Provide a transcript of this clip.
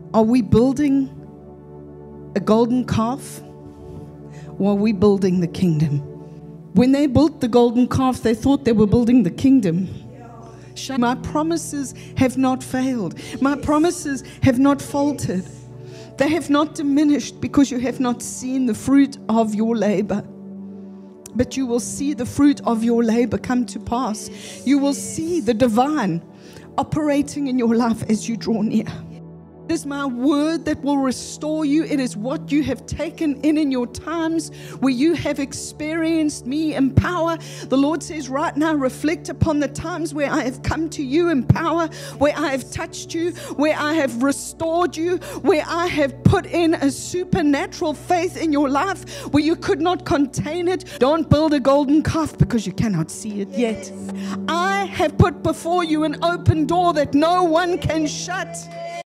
Are we building a golden calf, or are we building the kingdom? When they built the golden calf, they thought they were building the kingdom. My promises have not failed. My promises have not faltered. They have not diminished because you have not seen the fruit of your labor. But you will see the fruit of your labor come to pass. You will see the divine operating in your life as you draw near. It is my word that will restore you. It is what you have taken in your times where you have experienced me in power. The Lord says right now, reflect upon the times where I have come to you in power, where I have touched you, where I have restored you, where I have put in a supernatural faith in your life where you could not contain it. Don't build a golden calf because you cannot see it yet. I have put before you an open door that no one can shut.